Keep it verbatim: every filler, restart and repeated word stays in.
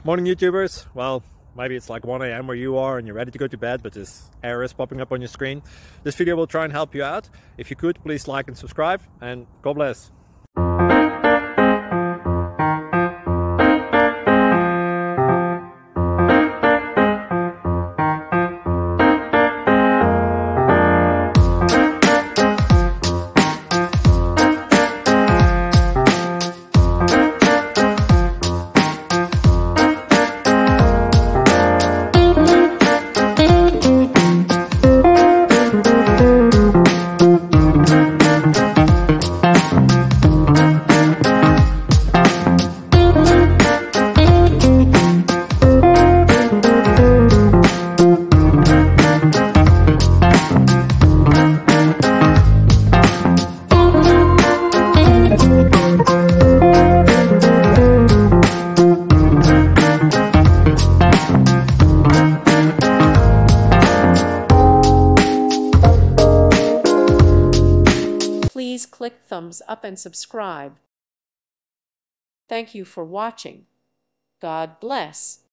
Morning YouTubers. Well, maybe it's like one A M where you are and you're ready to go to bed, but this error is popping up on your screen. This video will try and help you out. If you could, please like and subscribe, and God bless. Please click thumbs up and subscribe. Thank you for watching. God bless.